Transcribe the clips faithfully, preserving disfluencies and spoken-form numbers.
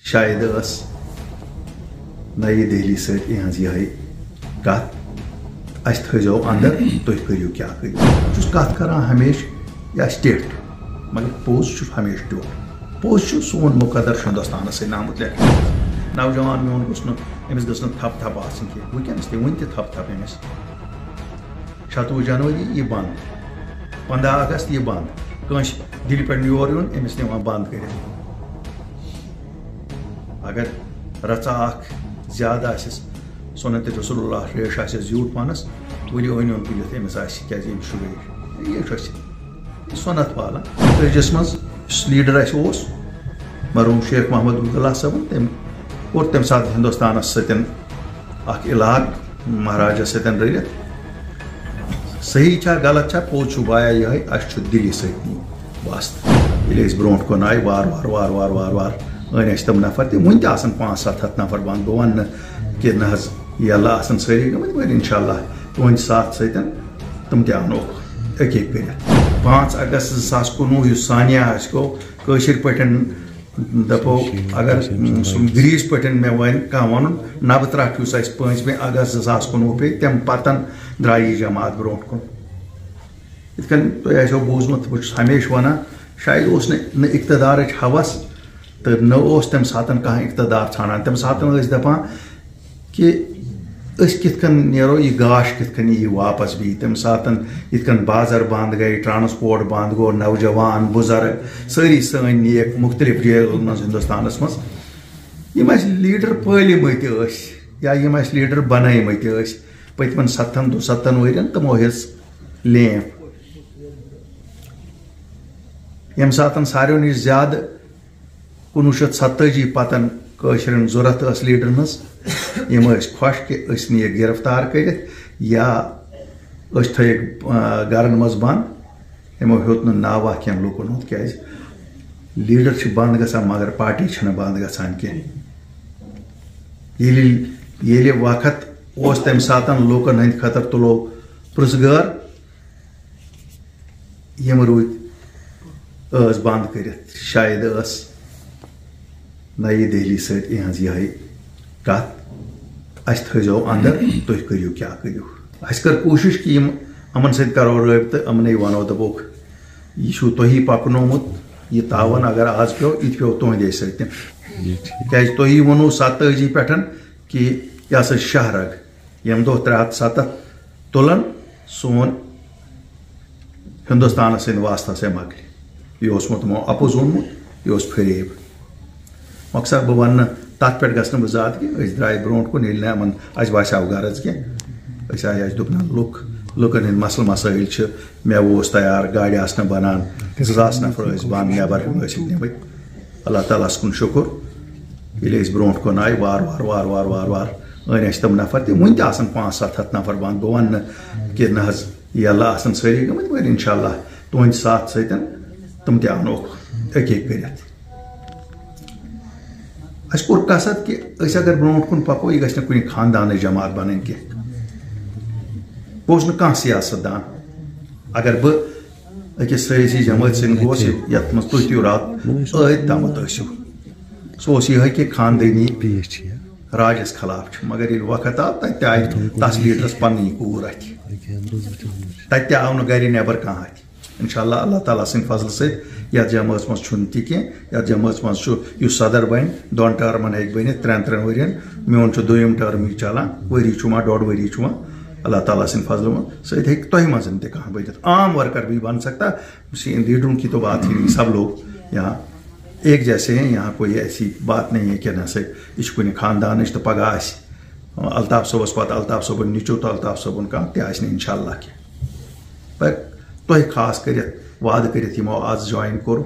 شاید ٲس نئی دہلی سۭتۍ یِہٕنٛز یِہٕے کتھ اَسہِ تھٲیزیو انٛدر تُہۍ کٔرِو کیٛاہ کٔرِو بہٕ چھُس کتھ کران ہمیشہِ یہِ آسہِ ٹِٹھ مگر پوٚز چھُ ہمیشہِ ٹیوٚٹھ پوٚز چھُ سون مُقدر چھُ ہندوستانس سۭتۍ آمُت لیکھنہٕ نوجوان میون گوٚژھ نہٕ أمِس گٔژھ نہٕ تھپھ تھپھ آسٕنۍ کینٛہہ وٕنکٮ۪نس تہِ وٕنہِ تہِ تھپھ تھپھ أمِس شتوُہ جنؤری یہِ بنٛد پنٛداہ اگست یہِ بنٛد کٲنٛسہِ دِلہِ پٮ۪ٹھ یور یُن أمِس نِوان بنٛد کٔرِتھ اگر رژا اکھ زیادٕ آسٮ۪س سُنت رسول اللہ ریش آسٮ۪س زیوٗٹھ پانس ؤلِو أنۍوُن تُلِتھ أمِس آسہِ کیٛازِ أمِس چھُ ریش یہِ چھُ اَسہِ سُنت پالان فرجس منٛز یُس لیٖڈر اَسہِ اوس مرحوٗم شیخ محمد عبداللہ صٲبن تٔمۍ کوٚر تمہِ ساتہٕ ہندوستانس سۭتۍ اکھ علاقہٕ مہاراجس سۭتۍ رٔلِتھ صحیح چھا غلط چھا پوٚز چھُ بایا یِہوٚے اَسہِ چھُ دِلہِ سۭتۍ نِنۍ بس ییٚلہِ أسۍ برونٛٹھ کُن آیہِ وارٕ وارٕ وارٕ وارٕ وارٕ وارٕ أنۍ اَسہِ تِم نفر تہِ وٕنہِ تہِ آسن پانٛژھ سَتھ ہَتھ نفر بنٛد بہٕ وَنہٕ نہٕ کہِ نہ حظ یَلہٕ آسن سٲری گٔمٕتۍ مگر اِنشاء اللہ تُہنٛدِ ساتھ سۭتۍ تِم تہِ اَنوکھ اَکے کٔرِتھ پانٛژھ اگست زٕ ساس کُنوُہ یُس سانیا اَسہِ گوٚو کٲشِر پٲٹھۍ دَپو اگر سُہ گریٖس پٲٹھۍ مےٚ وَنہِ کانٛہہ وَنُن نبہٕ ترٛٹھ یُس اَسہِ پٲنٛژمہِ اگست زٕ ساس کُنوُہ پیٚیہِ تَمہِ پتن درٛاے یہِ جماعت برونٛٹھ کُن یِتھ کٔنۍ تۄہہِ آسیو بوٗزمُت بہٕ چھُس ہمیشہِ وَنان شاید اوس نہٕ نہ اقتدارٕچ ہوس تہٕ نہ اوس تمہِ ساتہٕ کانٛہہ اقتدار ژھانڈان تمہِ ساتہٕ ٲسۍ دپان کہِ أسۍ کِتھ کٔنۍ نیرو یہِ گاش کِتھ کٔنۍ یی واپس بیٚیہِ تمہِ ساتہٕ یِتھ کٔنۍ بازر بنٛد گٔے ٹرانسپورٹ بنٛد گوٚو نوجوان بُزرگ سٲری سٲنۍ نیک مُختٔلِف جیلن منٛز ہندوستانس منٛز یِم اَسہِ لیٖڈر پٲلِمٕتۍ ٲسۍ یا یِم اَسہِ لیٖڈر بنٲومٕتۍ ٲسۍ پٔتمٮ۪ن ستن دُستن ؤرین تِمو ہیٚژ لیمپ ییٚمہِ ساتہٕ ساروٕے نِش زیادٕ کُنوُہ شیٚتھ ستٲجی پتن کٲشرٮ۪ن ضوٚرتھ ٲس لیٖڈرن ہٕنٛز یِم ٲسۍ خۄش کہِ أسۍ نِیَکھ گرفتار کٔرِتھ یا أسۍ تھٲیِکھ گرن منٛز بنٛد یِمو ہیوٚت نہٕ ناوا کینٛہہ لُکن ہُنٛد کیٛازِ لیٖڈر چھِ بنٛد گژھان مگر پارٹی چھنہٕ بنٛد گژھان کینٛہہ ییٚلہِ ییٚلہِ وقت اوس تمہِ ساتہٕ لُکن ہٕنٛدِ خٲطرٕ تُلو پرٕژگار یِم روٗدۍ ٲس بنٛد کٔرِتھ شاید ٲس نئی دہلی سۭتۍ یِہٕنٛز یِہٕے کتھ اَسہِ تھٲیزیو انٛدر تُہۍ کٔرِو کیٛاہ کٔرِو اَسہِ کٔر کوٗشِش کہِ یِم یِمن سۭتۍ کرو رٲبطہٕ یِمنٕے وَنو دَپوکھ یہِ چھُو تُہی پکنومُت یہِ تاوَن اگر آز پیوٚو یہِ تہِ پیوٚو تُہنٛدے سۭتۍ کیٛازِ تُہی ووٚنوُ ستٲجی پٮ۪ٹھ کہِ یہِ ہسا چھِ شہرگ ییٚمہِ دۄہ ترٛےٚ ہتھ سَتتھ تُلن سون ہندوستانس سۭتۍ واسطہ سے مۄکلہِ یہِ اوسمُت تِمو اپُز ووٚنمُت یہِ اوس فریب مۄخصر بہٕ وَنہٕ نہٕ تَتھ پٮ۪ٹھ گژھٕ نہٕ بہٕ زیادٕ کینٛہہ أسۍ درٛاے برونٛٹھ کُن ییٚلہِ نہٕ یِمن اَسہِ باسیو غرض کینٛہہ أسۍ آیہِ اَسہِ دوٚپ نہ لُکھ لُکن ہٕنٛدۍ مسلہٕ مسٲیِل چھِ مٮ۪وٕ اوس تیار گاڑِ آسہٕ نہٕ بنان زٕ ساس نفر ٲسۍ بنٛد نٮ۪بر ٲسِکھ نِمٕتۍ اللہ تعالیٰ ہس کُن شُکُر ییٚلہِ أسۍ برونٛٹھ کُن آیہِ وارٕ وارٕ وارٕ وارٕ وارٕ وارٕ أنۍ اَسہِ تِم نفر تہِ وٕنہِ تہِ آسن پانٛژھ سَتھ ہتھ نفر بنٛد بہٕ وَنہٕ نہٕ کہِ نہ حظ یَلہٕ آسن سٲری گٔمٕتۍ مگر اِنشاء اللہ تُہنٛدِ ساتھ سۭتۍ تِم تہِ اَنوکھ اَکے کٔرِتھ اَسہِ کوٚر قصد کہِ أسۍ اگر برونٛٹھ کُن پکو یہِ گژھِ نہٕ کُنہِ خاندانٕچ جماعت بنٕنۍ کینٛہہ بہٕ اوسُس نہٕ کانٛہہ سیاست دان اگر بہٕ أکِس سٲیسی جمٲژ سۭتۍ گوس یتھ منٛز تُہۍ تہِ رات ٲدۍ تامَتھ ٲسِو سُہ اوس یِہوٚے کہِ خاندٲنی راجس خلاف چھُ مگر ییٚلہِ وقت آو تتہِ تہِ آیہِ تس لیٖڈرس پننی کوٗر اتھِ تتہِ تہِ آو نہٕ گرِ نٮ۪بر کانٛہہ اتھِ انشاء اللہ اللہ تعالیٰ سٕنٛدِ فضلہٕ سۭتۍ یتھ جمٲژ منٛز چھُنہٕ تہِ کینٛہہ یتھ جمٲژ منٛز چھُ یُس صدر بنہِ دۄن ٹٔرمن ہیٚکہِ بٔنِتھ ترٛٮ۪ن ترٛٮ۪ن ؤرین میون چھُ دوٚیِم ٹٔرمٕے چلان ؤری چھُ وۄنۍ ڈۄڈ ؤری چھُ وۄنۍ اللہ تعالیٰ سٕنٛدِ فضلہٕ منٛز سۭتۍ ہیٚکہِ تۄہہِ منٛز تہِ کانٛہہ بٔنِتھ عام ورکر بھی بن سکتا لیڈروں کی تو بات ہی نہیں سب لوگ یہاں ایک جیسے ہیں یہاں کوئی ایسی بات نہیں ہے کہ نہ سے یہِ چھُ کُنہِ خاندانٕچ تہٕ پگاہ آسہِ الطاف صٲبس پتہٕ الطاف صٲبُن نیٚچوٗ تہٕ الطاف صٲبُن کانٛہہ تہِ آسہِ نہٕ انشاء اللہ کینٛہہ پر تۄہہِ خاص کٔرِتھ وعدٕ کٔرِتھ یِمو آز جوین کوٚر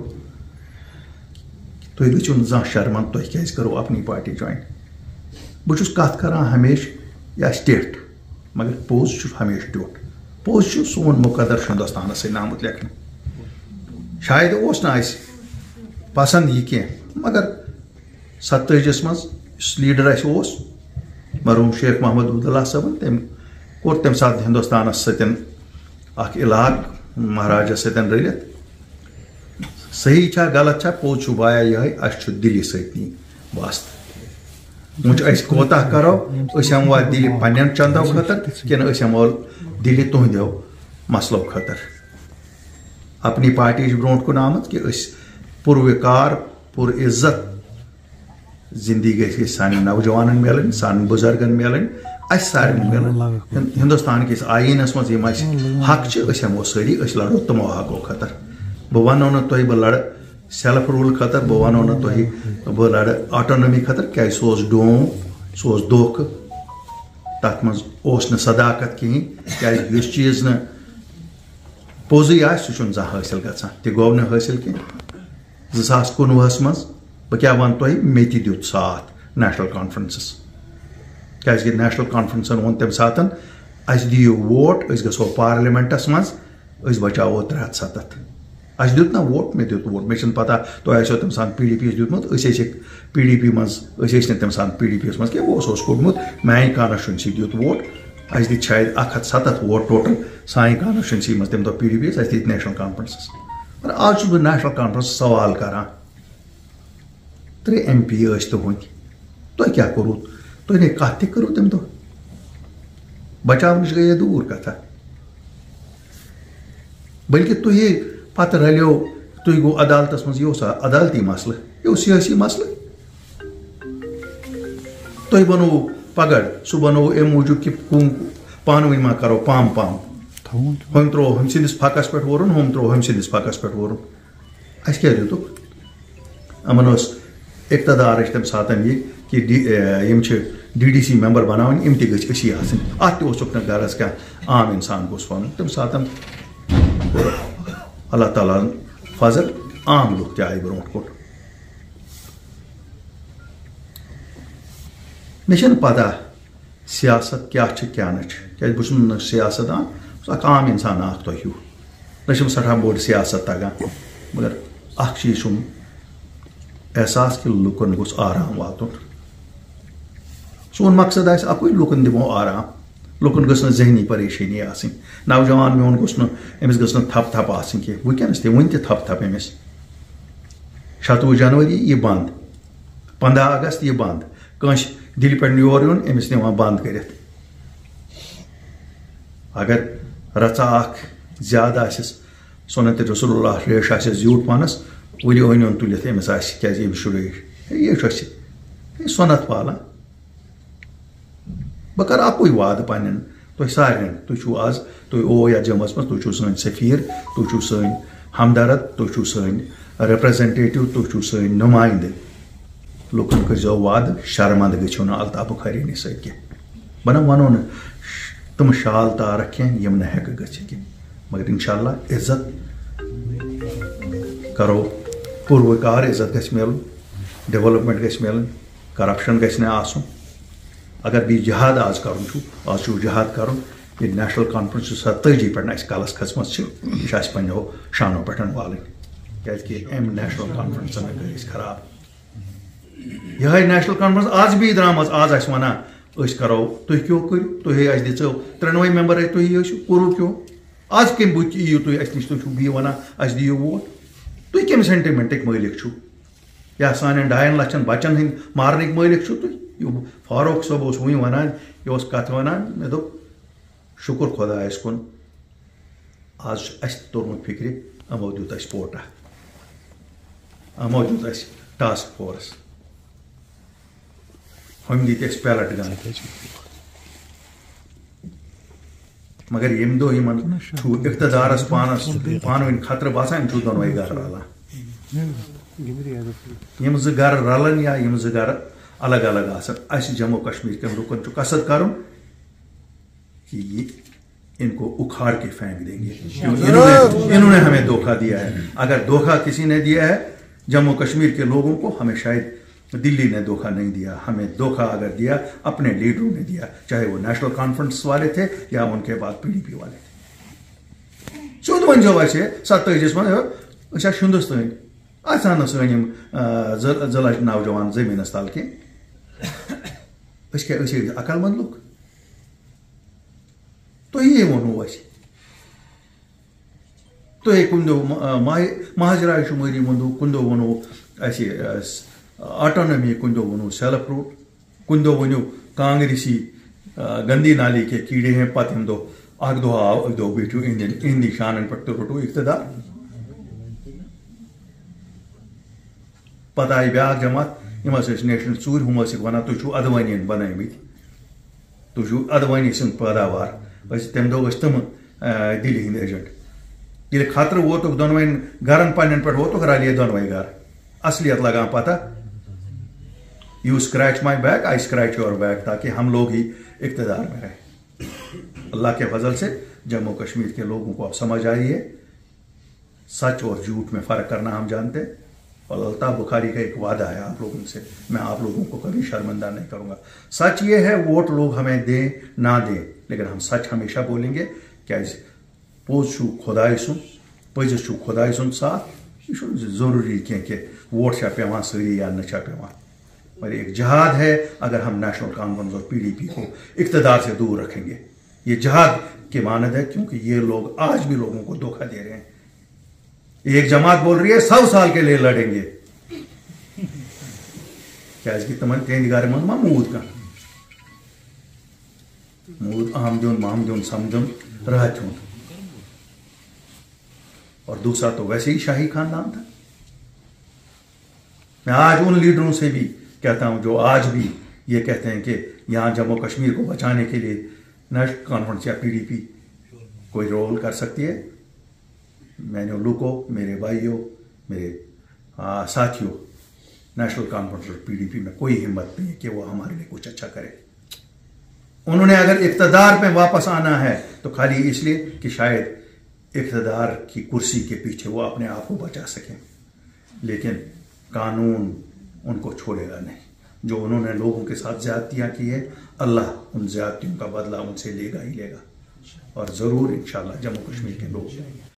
تُہۍ گٔژھِو نہٕ زانٛہہ شرمن تۄہہِ کیٛازِ کٔرٕو اپنی پارٹی جوین بہٕ چھُس کتھ کران ہمیشہِ یہِ آسہِ ٹِٹھ مگر پوٚز چھُ ہمیشہِ ٹیوٚٹھ پوٚز چھُ سون مُقدر چھُ ہندوستانس سۭتۍ آمُت لیکھنہٕ شاید اوس نہٕ اَسہِ پسنٛد یہِ کینٛہہ مگر ستٲجِس منٛز یُس لیٖڈر اَسہِ اوس مرحوٗم شیخ محمد عبداللہ صٲبن تٔمۍ کوٚر تمہِ ساتہٕ ہندوستانس سۭتۍ اکھ علاقہٕ مہاراجس سۭتۍ رٔلِتھ صحیح چھا غلط چھا پوٚز چھُ بایا یِہوٚے اَسہِ چھُ دِلہِ سۭتۍ نِنۍ واسطہ وچ اس کوتاہ کرو اس ہموا دل پنن چندو خاطر کن اس ہمو دل تہندو مسلو خاطر اپنی پارٹی برونٹ کن آمت کہ اس پر وقار پر عزت زندگی گژھِ سانٮ۪ن نوجوانن ملن سانٮ۪ن بزرگن ملن اس سارن ملن ہندوستان کس آئینس مز یم اس حق چھ اس ہمو ساری اس لڑو تمو حقو خاطر بہ ونو نہ تہ بہ لڑ سیلف رول خاطر بہ ونو نہ تہ بہ لڑ آٹونمی خاطر کی سہ ڈوم سہ دھوکہ تک مز اوس نہ صداقت کہین کی اس چیز نہ پوزی آ سہ زاں حاصل گژھان تہ گو نہ حاصل کی زٕ ساس کُنوُہس مز بہ کیا ون تہ مے تہ دیت ساتھ نیشنل کانفرنسس کی نیشنل کانفرنسن وون تمہ ساتن اس دیو ووٹ اس گژھو پارلیمنٹس مز اس بچاو ترٛےٚ ہتھ ستتھ اس دیت نا ووٹ مے دیت ووٹ مے چھنہ پتہ تۄہہِ آسیو تمہ ساتہٕ پی ڈی پی یس دیُتمُت أسۍ ٲسِکھ پی ڈی پی مز أسۍ ٲسۍ نہٕ تمہ ساتہٕ پی ڈی پی یس مز کینٛہہ بہٕ اوسُس کوٚڑمُت میانہِ کانسٹچوینسی دیُت ووٹ اس دِتۍ شاید اکھ ہتھ ستتھ ووٹ ٹوٹل سانہِ کانسٹچوینسی مز تمہِ دۄہ پی ڈی پی یس اَسہِ دِتۍ نیشنل کانفرنسس مگر آز چھُس بہٕ نیشنل کانفرنس سوال کران ترٛےٚ ایم پی ٲسۍ تُہنٛدۍ تۄہہِ کیٛاہ کوٚروٕ تُہۍ نے کتھ تہِ کٔرٕو تمہِ دۄہ بچاونٕچ گٔیے دوٗر کتھا بلکہ تُہی پتہٕ رلیو تُہۍ گوٚو عدالتس منٛز یہِ اوس عدالتی مسلہٕ یہِ اوس سیٲسی مسلہٕ تۄہہِ بنووُ پگڑ سُہ بنووُ امہِ موٗجوٗب کہِ پانہٕ ؤنۍ ما کرو پام پام ہُم ترٛوو ہُمۍ سٕنٛدِس پھکس پٮ۪ٹھ وورُن ہُم ترٛوو ہُمۍ سٕنٛدِس پھکس پٮ۪ٹھ وورُن اَسہِ کیٛاہ دیُتُکھ یِمن اوس اقتدارٕچ تمہِ ساتہٕ یہِ کہ D M D D C member بناوٕنۍ یِم تہِ گٔژھۍ أسی آسٕنۍ اتھ تہِ اوسُکھ نہٕ غرض کانٛہہ عام انسان گوٚژھ وَنُن تمہِ ساتہٕ کوٚر اللہ تعالیٰ ہن فضل عام لُکھ تہِ آیہِ برونٛٹھ کُن مےٚ چھنہٕ پتہ سیاست کیٛاہ چھِ کیٛاہ نہٕ چھِ کیٛازِ بہٕ چھُس نہٕ سیاست دان بہٕ چھُس اکھ عام انسان اکھ تۄہہِ ہیوٗ نہ چھُم سٮ۪ٹھاہ بوٚڑ سیاست تگان مگر اکھ چیٖز چھُم احساس کہ لُکن گوٚژھ آرام واتُن سون مقصد آسہِ اکُے لُکن دِمو آرام لُکن گٔژھ نہٕ ذہنی پریشٲنی آسٕنۍ نوجوان میون گوٚژھ نہٕ أمِس گٔژھ نہٕ تھپھ تھپھ آسٕنۍ کینٛہہ وٕنکیٚنس تہِ وٕنہِ تہِ تھپھ تھپھ أمِس شتوُہ جنؤری یہِ بنٛد پنٛداہ اگست یہِ بنٛد کٲنٛسہِ دِلہِ پٮ۪ٹھ یور یُن أمِس نِوان بنٛد کٔرِتھ اگر رژا اکھ زیادٕ آسٮ۪س سُنت رسول اللہ ریش آسٮ۪س زیوٗٹھ پانس ؤلِو أنۍوُن تُلِتھ أمِس آسہِ کیٛازِ أمِس چھُ ریش یہِ چھُ اَسہِ یہِ سۄنت پالان بہٕ کرٕ اکُے وعدٕ پننٮ۪ن تۄہہِ سارنٕے تُہۍ چھُو آز تُہۍ او یتھ جمعس منٛز تُہۍ چھُو سٲنۍ سفیر تُہۍ چھُو سٲنۍ ہمدرد تُہۍ چھُو سٲنۍ رِپرٛزنٹیٹِو تُہۍ چھُو سٲنۍ نُمایندٕ لُکن کٔرۍزیو وعدٕ شرمنٛد گٔژھِو نہٕ الطاف بخارینی سۭتۍ کینٛہہ بہٕ نہ ونو نہٕ تِم شال تارک کینٛہہ یِم نہٕ ہٮ۪کہٕ گٔژھِتھ کینٛہہ مگر انشاء اللہ عزت کرو پُروٕکار عزت گژھِ میلُن ڈیولپمنٹ گژھِ میلٕنۍ کرپشن گژھِ نہٕ آسُن اگر بیٚیہِ جہاد آز کرُن چھُ آز چھُ جہاد کرُن ییٚلہِ نیشنل کانفرنس چھُ ستٲجی پٮ۪ٹھ اَسہِ کلس کھٔژمٕژ چھِ یہِ چھِ اَسہِ پنٛنیو شانو پٮ۪ٹھ والٕنۍ کیٛازِکہِ اَمہِ نیشنل کانفرنسن کٔرۍ أسۍ خراب یِہوٚے نیشنل کانفرنس آز بیٚیہِ درٛامٕژ آز آسہِ وَنان أسۍ کرو تُہۍ کیٛاہ کٔرِو تُہۍ اَسہِ دِژیو ترٛٮ۪نوَے ممبر اَتہِ تُہی ٲسِو کوٚروٕ کیٛاہ آز کمہِ بُتھِ یِیِو تُہۍ اَسہِ نِش تُہۍ چھُو بیٚیہِ وَنان اَسہِ دِیِو ووٹ تُہۍ کمہِ سینٹِمنٹٕکۍ مٲلِک چھُو یا سانٮ۪ن ڈاین لچھن بچن ہٕنٛدۍ مارنٕکۍ مٲلِک چھُو تُہۍ فاروق صٲب اوس وٕنہِ وَنان یہِ اوس کتھ وَنان مےٚ دوٚپ شُکُر خۄدایس کُن آز چھُ اَسہِ تہِ توٚرمُت فِکرِ یِمو دیُت اَسہِ پوٹا یِمو دیُت اَسہِ ٹاسک فورس ہُمۍ دِتۍ اَسہِ پیلٹ گن مگر ییٚمہِ دۄہ یِمن چھُ اقتدارس پانس پانہٕ ؤنۍ خطرٕ باسان یِم چھُ دۄنوَے گرٕ رلان یِم زٕ گرٕ رلن یا یِم زٕ گرٕ الگ الگ آسن اَسہِ جموں کشمیر کٮ۪ن لُکن چھُ قصد کرُن کہ یہ ان کو اکھاڑ کے پھینک دیں گے انہوں نے ہمیں دھوکہ دیا ہے اگر دھوکہ کسی نے دیا ہے جموں کشمیر کے لوگوں کو ہمیں شاید دلی نے دھوکہ نہیں دیا ہمیں دھوکہ اگر دیا اپنے لیڈروں نے دیا چاہے وہ نیشنل کانفرنس والے تھے یا ان کے بعد پی ڈی پی والے تھے سیوٚد ؤنۍزیو اَسہِ ستٲجِس منٛز أسۍ آسہٕ ہندوستٲنۍ أسۍ اَنو سٲنۍ یِم زٕ لچھ نوجوان زٔمیٖنس تل کینٛہہ أسۍ کیٛاہ أسۍ ٲسۍ عقل منٛد لُکھ تۄہی ووٚنوُ اَسہِ تۄہے کُنہِ دۄہ ماہِ مہاجراے شُمٲری ووٚنوُ کُنہِ دۄہ ووٚنوُ اَسہِ آٹونمی کن دو ونو سیلف روٹ کن دو ونو کانگریسی گندی نالی کے کیڑے ہیں پتہ ہم دو اک دو آو اک دو بیٹھو اندی شانن پہ تو رٹو اقتدار پتہ آئی بیاکھ جماعت یم ہسا نیشنل ژوٗرِ ہُم ٲسِکھ ونان تُہۍ چھُو ادوانی بنٲومٕتۍ تُہۍ چھُو ادوانی سٕنٛز پٲداوار ٲسۍ تمہِ دۄہ ٲسۍ تِم دِلہِ ہٕنٛدۍ ایجنٹ ییٚلہِ خطرٕ ووتُکھ دۄنوَے گرن پننٮ۪ن پٮ۪ٹھ ووتُکھ رلیے دۄنوَے گرٕ اصلیت لگان پتہ you scratch my back I scratch your back تاکہ ہم لوگ ہی اقتدار میں رہیں اللہ کے فضل سے جموں کشمیر کے لوگوں کو اب سمجھ آئی ہے سچ اور جھوٹ میں فرق کرنا ہم جانتے ہیں اور الطاف بخاری کا ایک وعدہ ہے آپ لوگوں سے میں آپ لوگوں کو کبھی شرمندہ نہیں کروں گا سچ یہ ہے ووٹ لوگ ہمیں دیں نہ دیں لیکن ہم سچ ہمیشہ بولیں گے کیازِ پوز چھُ خداے سُنٛد پٔزِس چھُ خداے سُنٛد ساتھ یہ چھُنہٕ ضروری کینٛہہ کہ ووٹ چھا پیوان سٲری یا نہ چھا پیوان اور ایک جہاد ہے اگر ہم نیشنل کانفرنس اور پی ڈی پی کو اقتدار سے دور رکھیں گے یہ جہاد کے مانند ہے کیونکہ یہ لوگ آج بھی لوگوں کو دھوکہ دے رہے ہیں ایک جماعت بول رہی ہے سو سال کے لیے لڑیں گے کیازِ کہ تمن تہندِ گرِ منٛز ما موٗد کانٛہہ موٗد اہم دیُن مہم دیُن سمجھُن رٲتھ ہُنٛد اور دوسرا تو ویسے ہی شاہی خاندان تھا میں آج ان لیڈروں سے بھی کہتا ہوں جو آج بھی یہ کہتے ہیں کہ یہاں جموں کشمیر کو بچانے کے لیے نیشنل کانفرنس یا پی ڈی پی کوئی رول کر سکتی ہے میں نے لوگوں میرے بھائیوں میرے ساتھیوں نیشنل کانفرنس اور پی ڈی پی میں کوئی ہمت نہیں ہے کہ وہ ہمارے لیے کچھ اچھا کرے انہوں نے اگر اقتدار میں واپس آنا ہے تو خالی اس لیے کہ شاید اقتدار کی کرسی کے پیچھے وہ اپنے آپ کو بچا سکیں لیکن قانون ان کو چھوڑے گا نہیں جو انہوں نے لوگوں کے ساتھ زیادتیاں کی ہے اللہ ان زیادتیوں کا بدلہ ان سے لے گا ہی لے گا اور ضرور انشاءاللہ جموں کشمیر کے لوگ